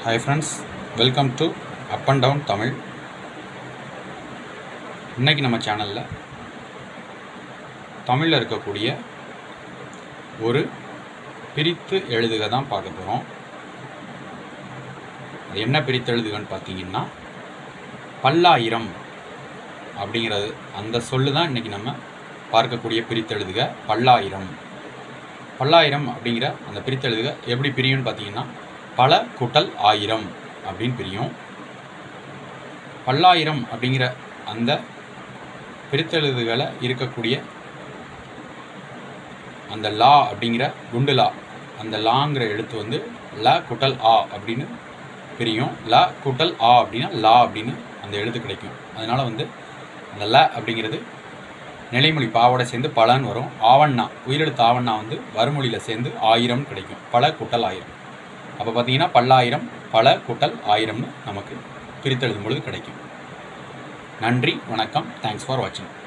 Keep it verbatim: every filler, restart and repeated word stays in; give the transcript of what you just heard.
Hi friends, welcome to Up and Down Tamil. இன்னைக்கு நம்ம சேனல்ல தமிழ்ல இருக்கக்கூடிய ஒரு பிரித்து எழுதுக தான் பார்க்க போறோம். அது என்ன பிரித்து எழுதுகன்னு பார்த்தீங்கன்னா பல்லாயிரம் அப்படிங்கிறது அந்த சொல்லு தான் இன்னைக்கு நம்ம பார்க்கக்கூடிய பிரித்து எழுதுக பல்லாயிரம். பல்லாயிரம் அப்படிங்கிற அந்த பிரித்து எழுதுக எப்படி பிரியும்னு பார்த்தீங்கன்னா பல கூட்டல் ஆயிரம் அப்படின்னு பிரியும். பல்லாயிரம் அப்படிங்கிற அந்த பிரித்தெழுதுகளை இருக்கக்கூடிய அந்த லா அப்படிங்கிற குண்டு லா, அந்த லாங்கிற எழுத்து வந்து ல கூட்டல் ஆ அப்படின்னு பிரியும். ல கூட்டல் ஆ அப்படின்னா லா அப்படின்னு அந்த எழுத்து கிடைக்கும். அதனால வந்து அந்த ல அப்படிங்கிறது நிலைமொழி பாவோட சேர்ந்து பலன்னு வரும். ஆவண்ணா உயிரெழுத்து ஆவண்ணா வந்து வறுமொழியில் சேர்ந்து ஆயிரம் கிடைக்கும். பல கூட்டல் ஆயிரம். அப்போ பார்த்தீங்கன்னா பல்லாயிரம் பல கூட்டல் ஆயிரம்னு நமக்கு பிரித்தெழுதும் பொழுது கிடைக்கும். நன்றி, வணக்கம். தேங்க்ஸ் ஃபார் வாட்சிங்.